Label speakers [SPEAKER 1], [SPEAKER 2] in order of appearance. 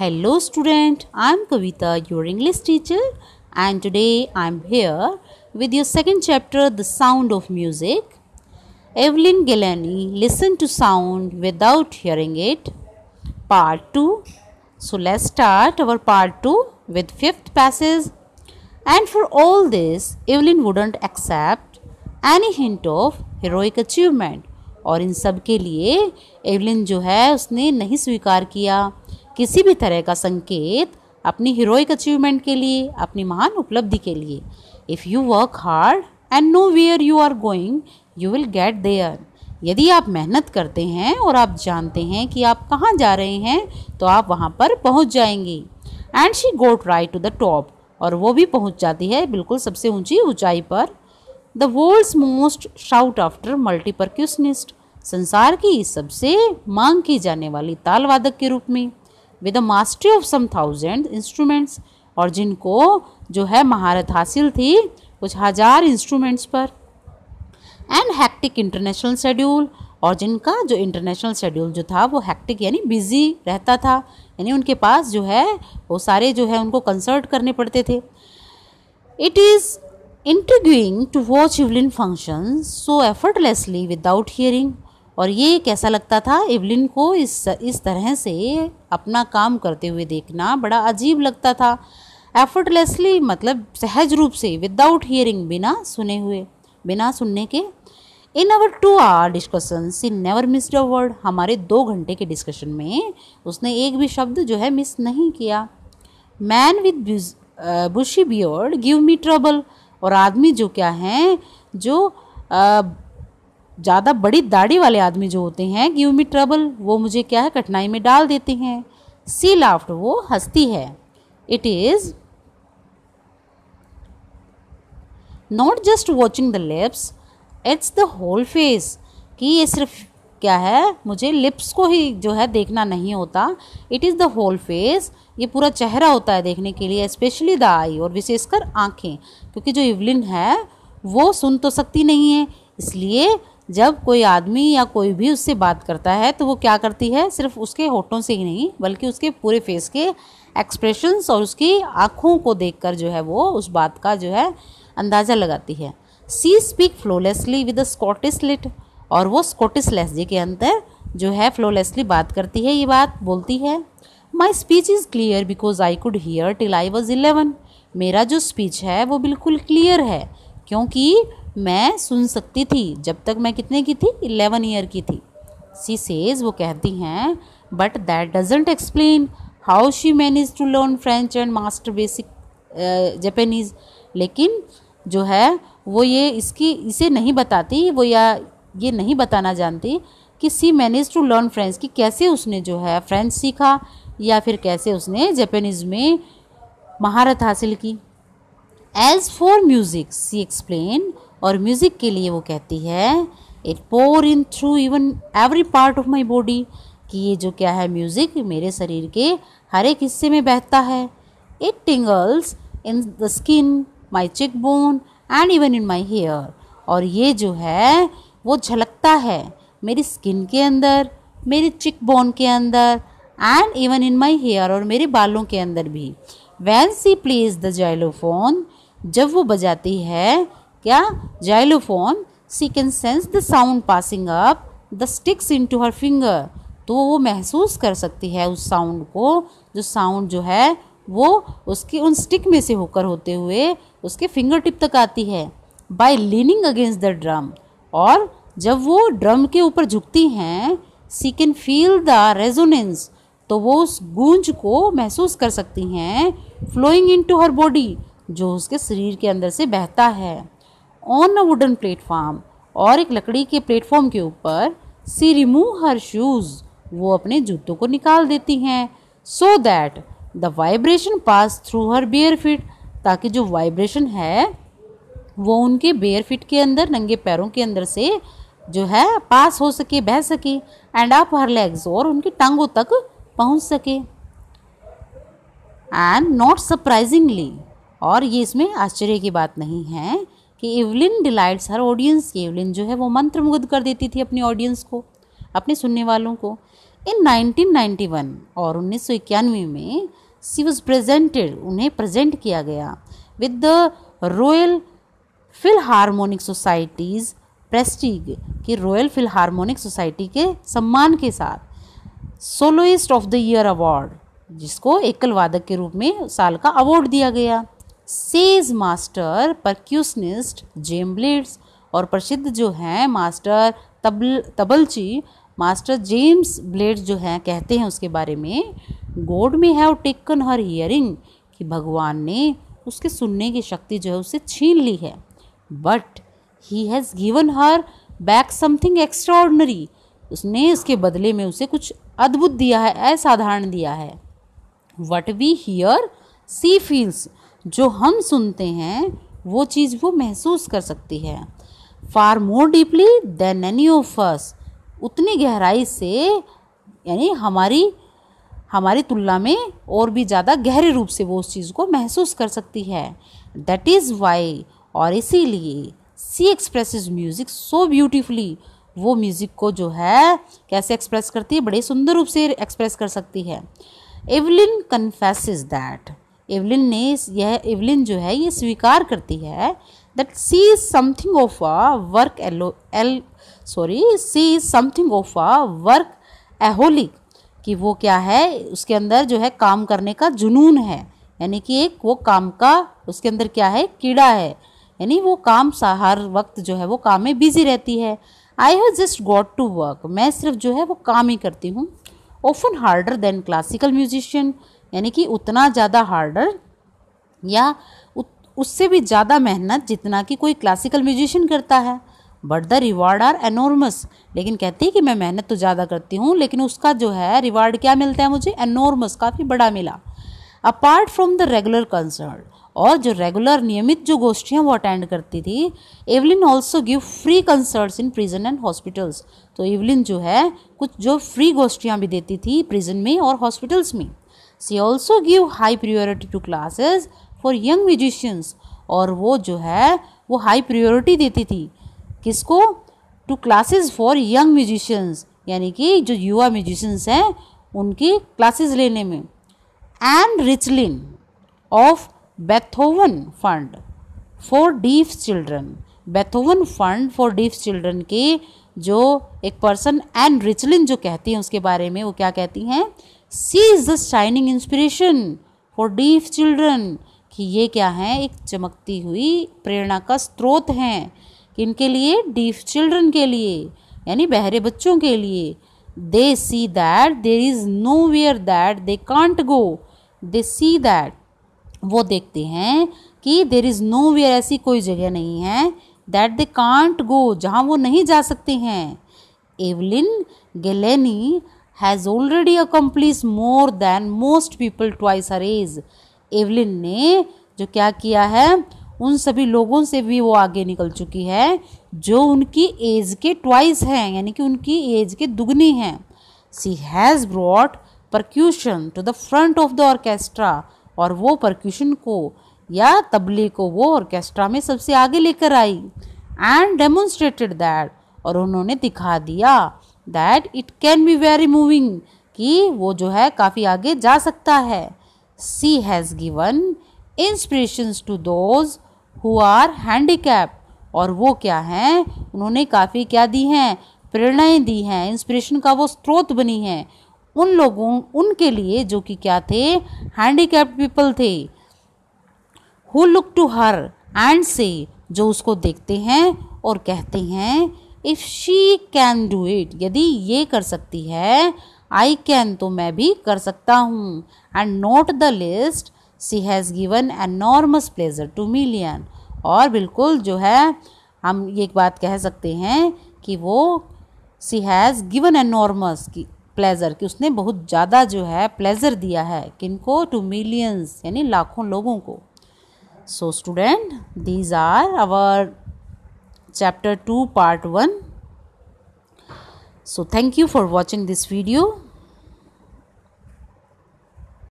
[SPEAKER 1] Hello student, I am Kavita, your English teacher, and today I am here with your second chapter, The Sound of Music. Evelyn Gilani listened to sound without hearing it. Part 2. So let's start our part 2 with fifth passage. And for all this, Evelyn wouldn't accept any hint of heroic achievement. और इन सब के लिए Evelyn जो है उसने नहीं स्वीकार किया किसी भी तरह का संकेत अपनी हीरोइक अचीवमेंट के लिए, अपनी महान उपलब्धि के लिए. If you work hard and know where you are going you will get there. यदि आप मेहनत करते हैं और आप जानते हैं कि आप कहाँ जा रहे हैं तो आप वहाँ पर पहुँच जाएंगे. And she got right to the top. और वो भी पहुँच जाती है बिल्कुल सबसे ऊंची ऊंचाई पर. The world's most sought after multipercussionist. संसार की सबसे मांग की जाने वाली ताल वादक के रूप में. With the mastery of some 1000 instruments. और जिनको जो है महारत हासिल थी कुछ हजार इंस्ट्रूमेंट्स पर. And hectic international schedule. और जिनका जो इंटरनेशनल शेड्यूल जो था वो हैक्टिक यानी बिजी रहता था, यानी उनके पास जो है वो सारे जो है उनको कंसल्ट करने पड़ते थे. It is intriguing to watch Evelyn function so effortlessly without hearing. और ये कैसा लगता था एवलिन को इस तरह से अपना काम करते हुए देखना बड़ा अजीब लगता था. एफर्टलेसली मतलब सहज रूप से, विदाउट हियरिंग बिना सुने हुए, बिना सुनने के. In our 2 hour discussion she never missed a word. हमारे 2 घंटे के डिस्कशन में उसने एक भी शब्द जो है मिस नहीं किया. Man with bushy beard give me trouble. और आदमी जो क्या हैं, जो ज़्यादा बड़ी दाढ़ी वाले आदमी जो होते हैं, गिव मी ट्रबल, वो मुझे क्या है कठिनाई में डाल देते हैं. सी लाफ्ट, वो हंसती है. It is not just watching the lips, it's the whole face. कि ये सिर्फ क्या है, मुझे लिप्स को ही जो है देखना नहीं होता. It is the whole face, ये पूरा चेहरा होता है देखने के लिए. स्पेशली द आई, और विशेषकर आँखें. क्योंकि जो एवलिन है वो सुन तो सकती नहीं है, इसलिए जब कोई आदमी या कोई भी उससे बात करता है तो वो क्या करती है, सिर्फ उसके होठों से ही नहीं बल्कि उसके पूरे फेस के एक्सप्रेशंस और उसकी आँखों को देखकर जो है वो उस बात का जो है अंदाज़ा लगाती है. She speak flawlessly with a Scottish lilt. और वो स्कॉटिश लहजे के अंदर जो है फ्लोलेसली बात करती है, ये बात बोलती है. My speech is clear because I could hear till I was 11. मेरा जो स्पीच है वो बिल्कुल क्लियर है क्योंकि मैं सुन सकती थी जब तक मैं कितने की थी, 11 ईयर की थी. सी सेज, वो कहती हैं, but that doesn't explain how she manage to learn French and master basic Japanese. लेकिन जो है वो इसे नहीं बताती, वो या ये नहीं बताना जानती कि she manage to learn French, कि कैसे उसने जो है फ्रेंच सीखा या फिर कैसे उसने जापानीज़ में महारत हासिल की. As for music she explain. और म्यूज़िक के लिए वो कहती है, it pour in through even every part of my body. कि ये जो क्या है म्यूज़िक मेरे शरीर के हर एक हिस्से में बहता है. It tingles in the skin, my cheek bone and even in my hair. और ये जो है वो झलकता है मेरी स्किन के अंदर, मेरी चिक बोन के अंदर and even in my hair, और मेरे बालों के अंदर भी. When she plays the xylophone. जब वो बजाती है क्या xylophone, she can sense the sound passing up the sticks into her finger. तो वो महसूस कर सकती है उस साउंड को, जो साउंड जो है वो उसके उन स्टिक में से होकर होते हुए उसके फिंगर टिप तक आती है. By leaning against the drum. और जब वो ड्रम के ऊपर झुकती हैं, she can feel the resonance. तो वो उस गूंज को महसूस कर सकती हैं. Flowing into her body, जो उसके शरीर के अंदर से बहता है. On a wooden platform. और एक लकड़ी के प्लेटफॉर्म के ऊपर सी रिमूव हर शूज़. वो अपने जूतों को निकाल देती हैं. So that the vibration pass through her bare feet. ताकि जो वाइब्रेशन है वो उनके बेयर फीट के अंदर, नंगे पैरों के अंदर से जो है पास हो सके, बह सके. एंड अप हर लेग्स, और उनकी टांगों तक पहुंच सके. एंड नॉट सरप्राइजिंगली, और ये इसमें आश्चर्य की बात नहीं है कि Evelyn delights her audience. Evelyn जो है वो मंत्रमुग्ध कर देती थी अपनी ऑडियंस को, अपने सुनने वालों को. इन 1991 और 1991 में सी वॉज प्रेजेंटेड, उन्हें प्रेजेंट किया गया with the Royal Philharmonic Society's prestige की रॉयल फिलहार्मोनिक सोसाइटी के सम्मान के साथ soloist of the year award, जिसको एकल वादक के रूप में साल का अवार्ड दिया गया। Says master percussionist James Blades, और प्रसिद्ध जो हैं मास्टर तबलची मास्टर जेम्स ब्लेड्स जो हैं कहते हैं उसके बारे में, गॉड में हैव टेकन हर हियरिंग, कि भगवान ने उसके सुनने की शक्ति जो है उसे छीन ली है, but he has given her back something extraordinary, उसने उसके बदले में उसे कुछ अद्भुत दिया है, असाधारण दिया है। What we hear she feels, जो हम सुनते हैं वो चीज़ वो महसूस कर सकती है। Far more deeply than any of us, उतनी गहराई से, यानी हमारी तुलना में और भी ज़्यादा गहरे रूप से वो उस चीज़ को महसूस कर सकती है। दैट इज़ वाई, और इसीलिए she expresses music so beautifully, वो म्यूज़िक को जो है कैसे एक्सप्रेस करती है, बड़े सुंदर रूप से एक्सप्रेस कर सकती है। एवलिन कन्फेसेस दैट, एवलिन जो है ये स्वीकार करती है that she is something of a work she is something of a workaholic, कि वो क्या है, उसके अंदर जो है काम करने का जुनून है, यानी कि एक वो काम का उसके अंदर क्या है, कीड़ा है, यानी वो काम हर वक्त जो है वो काम में बिजी रहती है। I have just got to work, मैं सिर्फ जो है वो काम ही करती हूँ। Often harder than classical musician, यानी कि उतना ज़्यादा हार्डर या उससे भी ज़्यादा मेहनत जितना कि कोई क्लासिकल म्यूजिशियन करता है। But the reward are enormous, लेकिन कहती है कि मैं मेहनत तो ज़्यादा करती हूँ लेकिन उसका जो है रिवार्ड क्या मिलता है मुझे, एनॉर्मस, काफ़ी बड़ा मिला। Apart from the regular concert, और जो रेगुलर नियमित जो गोष्ठियाँ वो अटेंड करती थी, Evelyn also give free concerts in prison and hospitals, तो एवलिन जो है कुछ जो फ्री गोष्ठियाँ भी देती थी प्रिजन में और हॉस्पिटल्स में। She also give high priority to classes for young musicians, और वो जो है वो हाई प्रियोरिटी देती थी किसको, to classes for young musicians, यानी कि जो युवा म्यूजिशियंस हैं उनकी क्लासेस लेने में। एंड रिचलिन of Beethoven Fund for deaf Children, Beethoven Fund for deaf Children के जो एक पर्सन एंड रिचलिन जो कहती हैं उसके बारे में, वो क्या कहती हैं, she is the shining inspiration for deaf children, कि ये क्या है, एक चमकती हुई प्रेरणा का स्रोत हैं, किनके लिए, डीफ चिल्ड्रन के लिए, यानी बहरे बच्चों के लिए। They see that there is nowhere that they can't go, they see that, वो देखते हैं कि देयर इज़ नो वेयर, ऐसी कोई जगह नहीं है, दैट दे कांट गो, जहाँ वो नहीं जा सकते हैं। Evelyn Glennie has already accomplish more than most people twice her age, Evelyn ने जो क्या किया है उन सभी लोगों से भी वो आगे निकल चुकी है जो उनकी एज के ट्वाइस हैं, यानी कि उनकी एज के दुगनी हैं। She has brought percussion to the front of the orchestra, और वो परक्यूशन को या तबले को वो ऑर्केस्ट्रा में सबसे आगे लेकर आई। एंड डेमोन्स्ट्रेटेड दैट, और उन्होंने दिखा दिया that it can be very moving, कि वो जो है काफ़ी आगे जा सकता है। She has given inspirations to those who are handicapped, और वो क्या हैं, उन्होंने काफ़ी क्या दी हैं, प्रेरणाएं दी हैं, इंस्पिरेशन का वो स्रोत बनी हैं उन लोगों, उनके लिए जो कि क्या थे, हैंडीकैप्ड पीपल थे। Who look to her and say, जो उसको देखते हैं और कहते हैं, if she can do it, यदि ये कर सकती है, आई कैन, तो मैं भी कर सकता हूँ। And not the least she has given enormous pleasure to million, और बिल्कुल जो है हम ये एक बात कह सकते हैं कि वो सी हैज़ गिवन एनॉर्मस की प्लेजर, कि उसने बहुत ज़्यादा जो है प्लेजर दिया है, किनको, टू मिलियंस, यानी लाखों लोगों को। So student, these are our chapter 2 part 1. So thank you for watching this video.